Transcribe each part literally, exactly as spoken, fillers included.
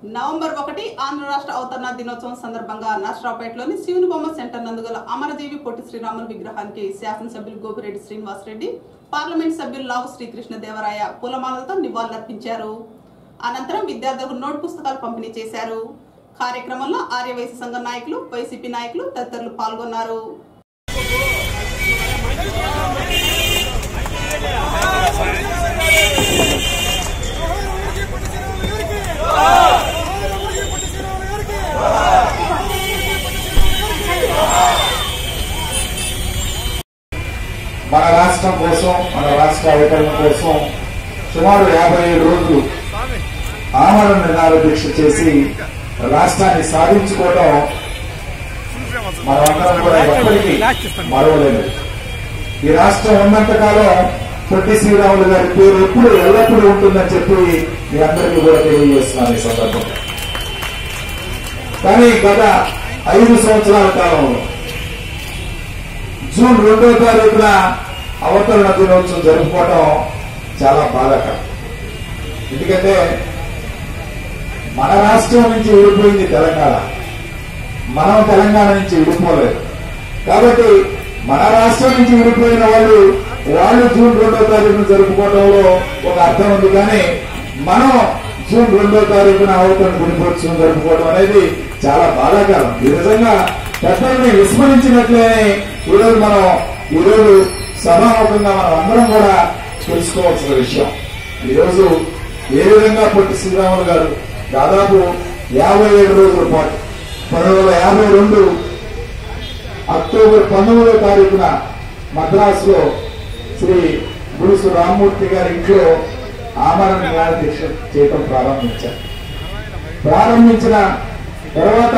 November ఒకటి ఆంధ్ర రాష్ట్ర అవతరణ దినోత్సవం సందర్భంగా నర్సరావుపేటలోని శివుని బొమ్మ సెంటర్ నందుగల అమరజీవి పొట్టి శ్రీరాములు విగ్రహానికి శాసనసభ్యులు గోపిరెడ్డి శ్రీనివాసరెడ్డి, పార్లమెంట్ సభ్యులు లావు శ్రీకృష్ణ దేవరాయ పూలమాలలతో నివాళులర్పించారు. అనంతరం విద్యార్థులకు నోట్ పుస్తకాలు పంపిణీ చేశారు. కార్యక్రమంలో ఆర్యవైశ్య సంఘ నాయకులు, వైసీపీ నాయకులు తదితరులు పాల్గొన్నారు. మన రాష్ట్రం కోసం, మన రాష్ట్ర అవతరణ కోసం సుమారు యాభై ఏడు రోజులు ఆమరణ నిరాహార దీక్ష చేసి రాష్ట్రాన్ని సాధించుకోవడం మనమందరం కూడా ఎప్పటికీ మరవలేదు. ఈ రాష్ట్రం ఉన్నంతకాలం పొట్టి శ్రీరాములు గారి పేరు ఎప్పుడు ఎల్లప్పుడూ ఉంటుందని చెప్పి మీ అందరికీ కూడా తెలియజేస్తున్నాను ఈ సందర్భంగా. కానీ గత ఐదు సంవత్సరాల కాలంలో జూన్ రెండో తారీఖున అవతరణ దినోత్సవం జరుపుకోవడం చాలా బాధాకరం. ఎందుకంటే మన రాష్ట్రం నుంచి విడిపోయింది తెలంగాణ, మనం తెలంగాణ నుంచి విడిపోలేదు. కాబట్టి మన రాష్ట్రం నుంచి విడిపోయిన వాళ్ళు వాళ్ళు జూన్ రెండో తారీఖున జరుపుకోవడంలో ఒక అర్థం ఉంది. కానీ మనం జూన్ రెండో తారీఖున అవతరణ దినోత్సవం జరుపుకోవడం అనేది చాలా బాధాకరం. ఈ విధంగా పెద్దల్ని విస్మరించినట్లే ఈరోజు మనం ఈరోజు సభాముఖంగా మనం అందరం కూడా తెలుసుకోవాల్సిన విషయం. ఈరోజు ఏ విధంగా పొట్టి శ్రీరాములు గారు దాదాపు యాభై ఏడు రోజుల పాటు పంతొమ్మిది వందల యాభై రెండు అక్టోబర్ పంతొమ్మిదో తారీఖున మద్రాసులో శ్రీ గురుసు రామ్మూర్తి గారి ఇంట్లో ఆమరణ నిరాహార దీక్ష చేయటం ప్రారంభించారు. ప్రారంభించిన తర్వాత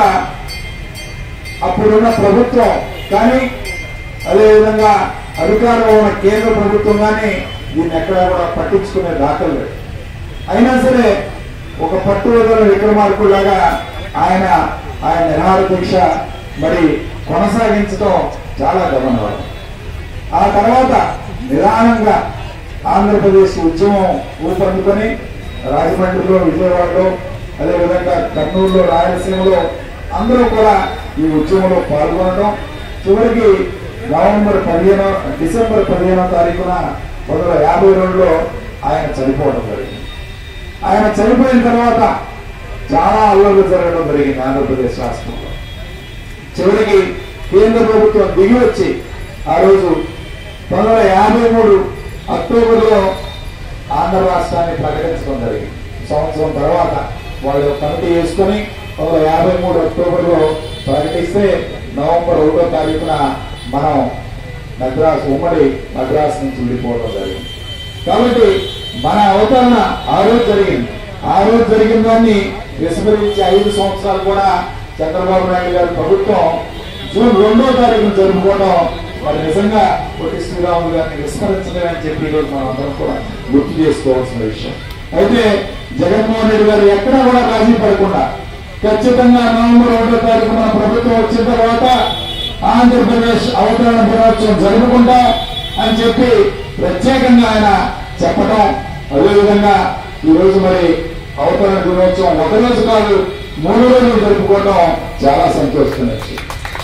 అప్పుడున్న ప్రభుత్వం కానీ అదేవిధంగా అధికారంలో ఉన్న కేంద్ర ప్రభుత్వం కానీ దీన్ని ఎక్కడా కూడా పట్టించుకునే దాఖలు లేదు. అయినా సరే ఒక పట్టువదల విక్రమార్కులాగా ఆయన ఆయన నిరాహార దీక్ష మరి కొనసాగించడం చాలా గమనార్హం. ఆ తర్వాత నిదానంగా ఆంధ్రప్రదేశ్ ఉద్యమం ఊపందుకొని రాజమండ్రిలో, విజయవాడలో, అదేవిధంగా కర్నూలులో, రాయలసీమలో అందరూ కూడా ఈ ఉద్యమంలో పాల్గొనడం చివరికి నవంబర్ పదిహేనో డిసెంబర్ పదిహేనో తారీఖున పంతొమ్మిది వందల యాభై రెండులో ఆయన చనిపోవడం జరిగింది. ఆయన చనిపోయిన తర్వాత చాలా అల్లర్లు జరగడం జరిగింది ఆంధ్రప్రదేశ్ రాష్ట్రంలో. చివరికి కేంద్ర ప్రభుత్వం దిగి వచ్చి ఆ రోజు పంతొమ్మిది వందల యాభై మూడు అక్టోబర్లో ఆంధ్ర రాష్ట్రాన్ని ప్రకటించడం జరిగింది. సంవత్సరం తర్వాత వాళ్ళు కమిటీ వేసుకొని పంతొమ్మిది వందల యాభై మూడు అక్టోబర్లో ప్రకటిస్తే నవంబర్ ఒకటో తారీఖున మనం మద్రాసు ఉమ్మడి మద్రాసు నుంచి విడిపోవడం జరిగింది. కాబట్టి మన అవతరణ ఆ రోజు జరిగింది. ఆ రోజు జరిగిన దాన్ని విస్మరించి ఐదు సంవత్సరాలు కూడా చంద్రబాబు నాయుడు గారి ప్రభుత్వం జూన్ రెండో తారీఖున జరుపుకోవడం మరి నిజంగా పొట్టి శ్రీరాములు గారిని విస్మరించలేదని చెప్పి ఈరోజు మనం అందరం కూడా గుర్తు చేసుకోవాల్సిన విషయం. అయితే జగన్మోహన్ రెడ్డి గారు ఎక్కడా కూడా రాజీ పడకుండా ఖచ్చితంగా నవంబర్ ఒకటో తారీఖు మన ప్రభుత్వం వచ్చిన తర్వాత ఆంధ్రప్రదేశ్ అవతరణ దినోత్సవం జరుపుకుంటా అని చెప్పి ప్రత్యేకంగా ఆయన చెప్పడం, అదేవిధంగా ఈరోజు మరి అవతరణ దినోత్సవం ఒక రోజు కాదు మూడు రోజులు జరుపుకోవడం చాలా సంతోషమైన విషయం.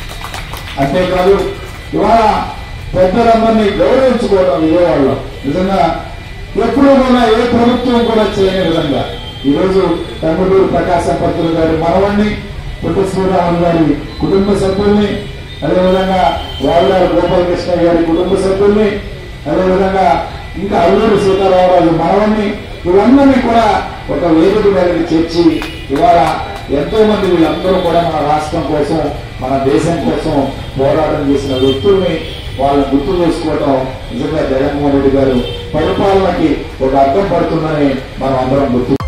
అంతేకాదు ఇవాళ పెద్దలందరినీ గౌరవించుకోవడం విజయవాడలో నిజంగా ఎప్పుడూ కూడా ఏ ప్రభుత్వం కూడా చేయని విధంగా ఈరోజు టంగుటూరు ప్రకాశం పంతులు గారి మనవణ్ణి, పొట్టి శ్రీరాములు గారి కుటుంబ సభ్యుల్ని, అదేవిధంగా వావిలాల గోపాలకృష్ణ గారి కుటుంబ సభ్యుల్ని, అదేవిధంగా ఇంకా అల్లూరి సీతారామరాజు మనవణ్ణి, ఇవన్నీ కూడా ఒక వేదిక మీదకి చేర్చి ఇవాళ ఎంతో మంది వీళ్ళందరూ కూడా మన రాష్ట్రం కోసం, మన దేశం కోసం పోరాటం చేసిన వ్యక్తుల్ని వాళ్ళు గుర్తు చేసుకోవడం నిజంగా జగన్మోహన్ రెడ్డి గారు పరిపాలనకి ఒక అర్థం పడుతుందని మనం అందరం గుర్తు